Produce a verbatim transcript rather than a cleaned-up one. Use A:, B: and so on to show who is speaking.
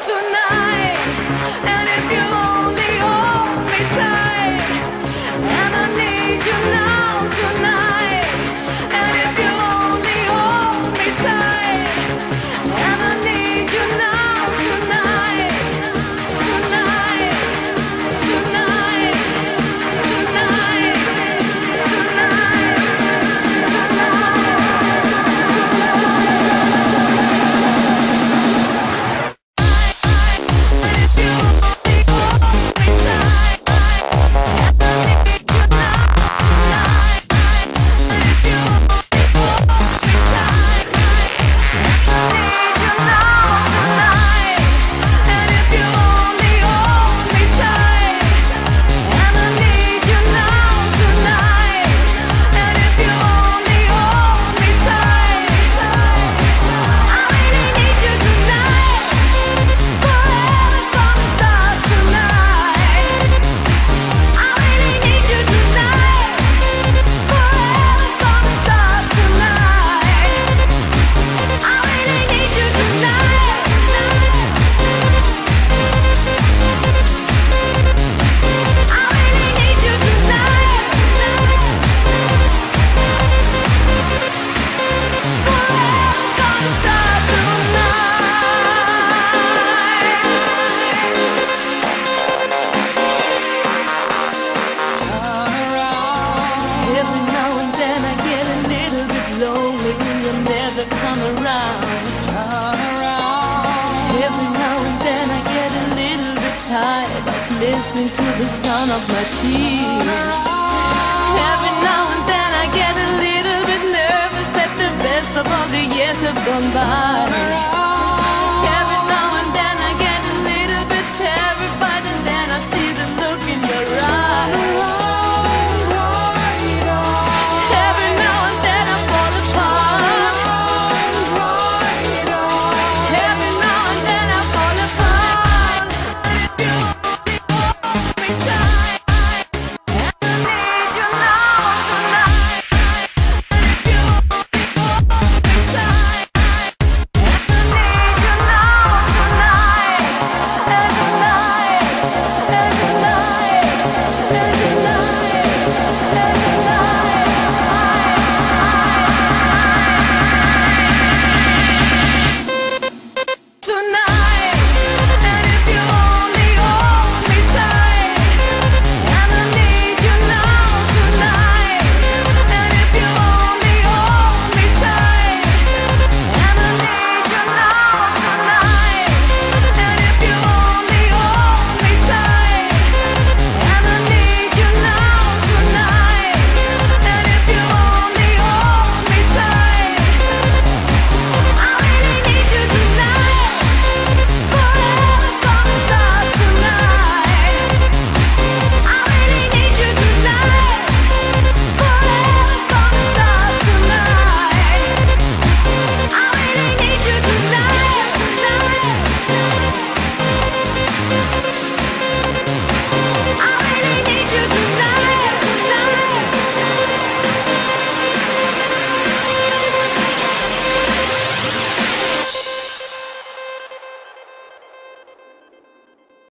A: tonight. And if you only hold me tight, and I need you now tonight. And if you only hold me tight, and I need you now tonight. Tonight, tonight, tonight, come around. Every now and then I get a little bit tired of listening to the sound of my tears. Every now and then I get a little bit nervous that the best of all the years have gone by.